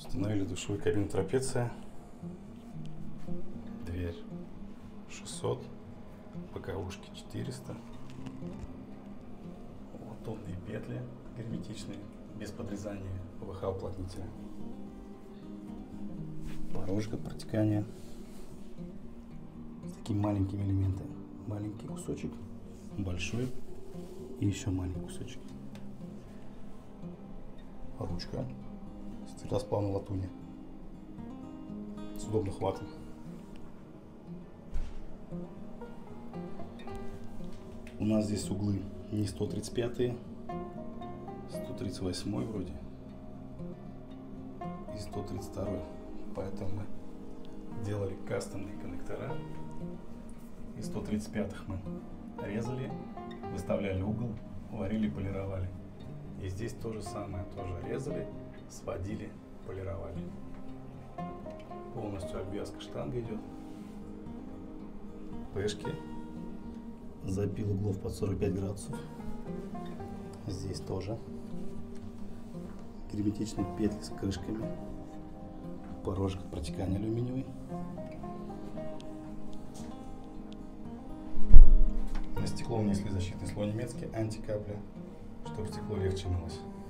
Установили душевую кабину трапеция. Дверь 600, боковушки 400. Вот тонкие петли герметичные, без подрезания ПВХ уплотнителя. Порожек от протекания. С такими маленькими элементами. Маленький кусочек, большой и еще маленький кусочек. Ручка с твердосплавной латуни с удобным хватом. У нас здесь углы не 135, 138 вроде и 132, поэтому мы делали кастомные коннектора. И 135-х мы резали, выставляли угол, варили, полировали. И здесь то же самое, тоже резали, сводили, полировали. Полностью обвязка штанга идет. Пешки. Запил углов под 45 градусов. Здесь тоже. Герметичные петли с крышками. Порожек от протекания алюминиевый. На стекло внесли защитный слой немецкий, антикапля, чтобы стекло легче мылось.